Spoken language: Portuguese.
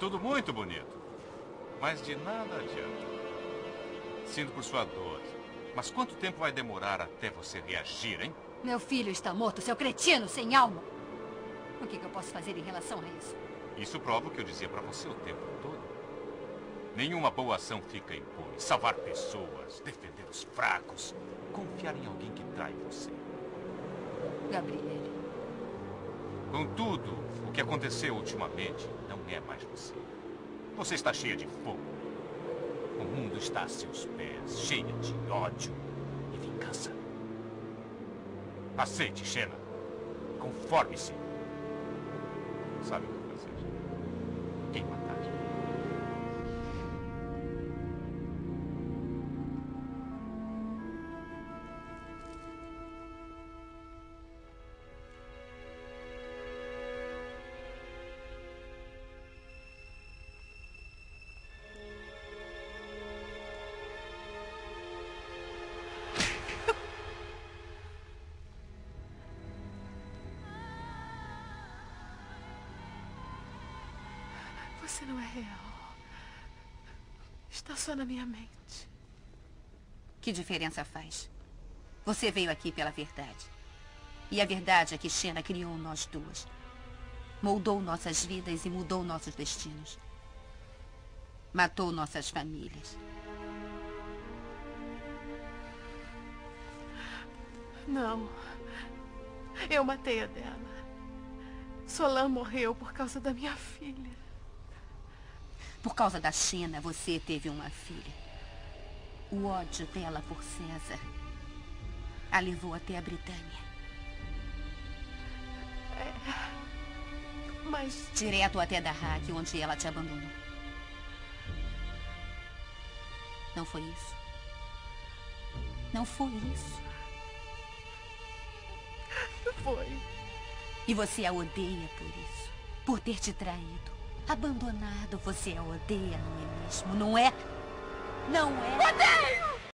tudo muito bonito. Mas de nada adianta. Sinto por sua dor. Mas quanto tempo vai demorar até você reagir, hein? Meu filho está morto, seu cretino sem alma. O que eu posso fazer em relação a isso? Isso prova o que eu dizia pra você o tempo todo. Nenhuma boa ação fica impune. Salvar pessoas, defender os fracos, confiar em alguém que trai você. Gabriele. Contudo, o que aconteceu ultimamente não é mais você. Você está cheia de fogo. O mundo está a seus pés, cheia de ódio e vingança. Aceite, Xena. Conforme-se. Sabe o que fazer? Quem matar? Você não é real. Está só na minha mente. Que diferença faz? Você veio aqui pela verdade. E a verdade é que Xena criou nós duas. Moldou nossas vidas e mudou nossos destinos. Matou nossas famílias. Não. Eu matei a dela. Solan morreu por causa da minha filha. Por causa da Xena, você teve uma filha. O ódio dela por César a levou até a Britânia. Mas... Direto até Dahak, onde ela te abandonou. Não foi isso? Não foi isso? Foi. E você a odeia por isso. Por ter te traído. Abandonado, você a odeia, não é mesmo? Não é? Não é? Odeio!